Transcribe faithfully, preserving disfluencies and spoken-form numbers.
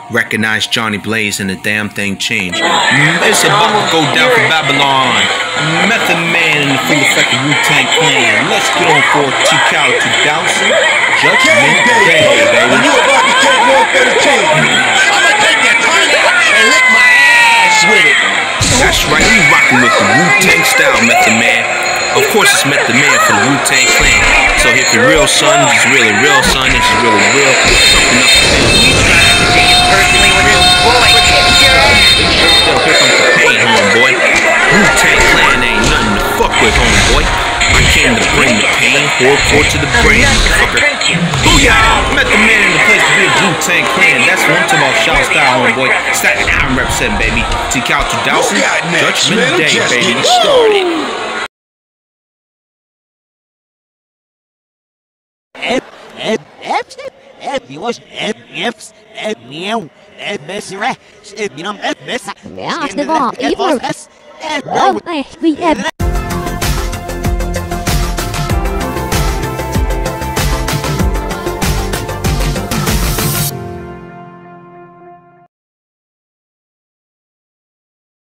Recognize Johnny Blaze and the damn thing changed. It's about to go down for Babylon. Method Man and the full effect of Wu-Tang Clan. Let's get on for Takeover two thousand. Judgment Day, baby. You about to take one for the team. I'ma take that tiny and lick my ass with it. That's right, we rocking with the Wu-Tang style, Method Man. Of course, it's Method Man for the Wu-Tang Clan. So if you're real, son, it's really real, son. This is really real. Something up to do. Personally with his boy. Yo, here comes the pain, homeboy. Wu-Tang Clan ain't nothing to fuck with, homeboy. I came to bring the pain, hardcore to the brain, motherfucker. Booyah! Method Man in the place to be a Wu-Tang Clan. That's one to my shout style, homeboy. Staten Island represent, baby. Takeover two thousand. Judgment Day, baby. Started. F F F F was F F F meow F S R you know F S Ja, det var Ivor. Ja, vi är